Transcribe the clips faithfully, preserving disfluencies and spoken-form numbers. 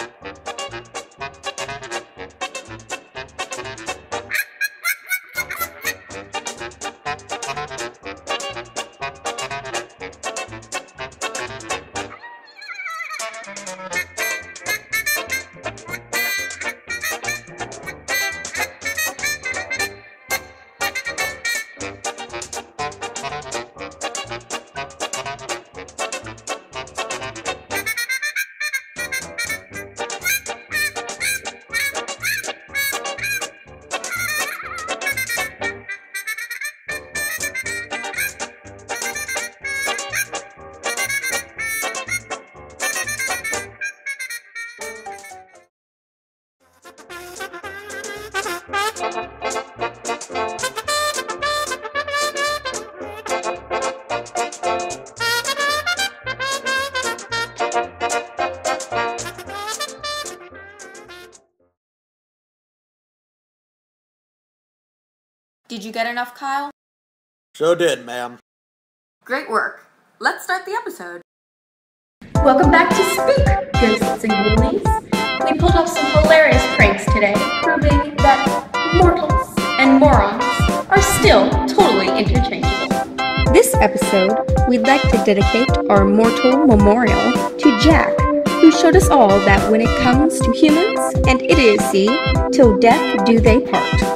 Did you get enough, Kyle? Sure did, ma'am. Great work. Let's start the episode. Welcome back to Spook, Ghosts and Ghoulies. We pulled off some hilarious pranks today, proving that mortals and morons are still totally interchangeable. This episode, we'd like to dedicate our mortal memorial to Jack, who showed us all that when it comes to humans and idiocy, till death do they part.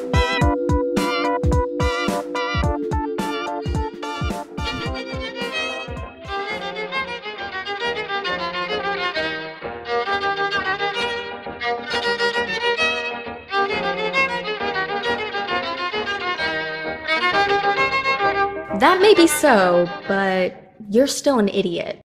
That may be so, but you're still an idiot.